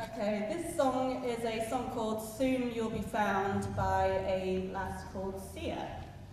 Okay, this song is a song called Soon You'll Be Found by a lass called Sia.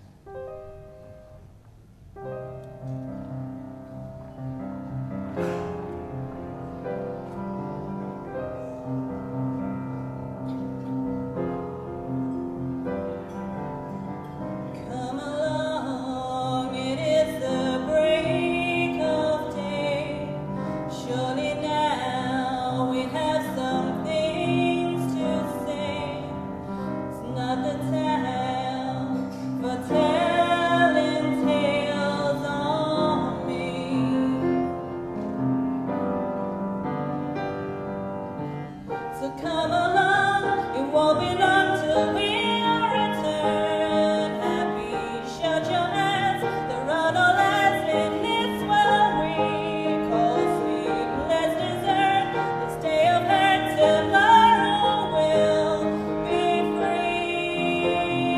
So come along, it won't be long till we'll return. Happy, shut your eyes, there are no lies in this world we call sweet. Let's desert this day of hurt, tomorrow will be free.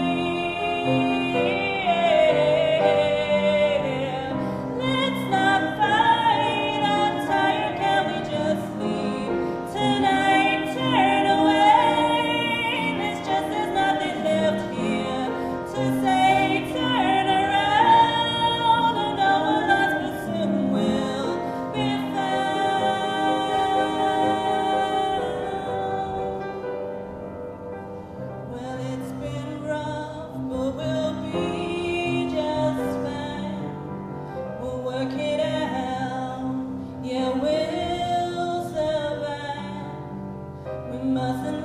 Let's not fight, I'm tired, can we just leave tonight? Mustn't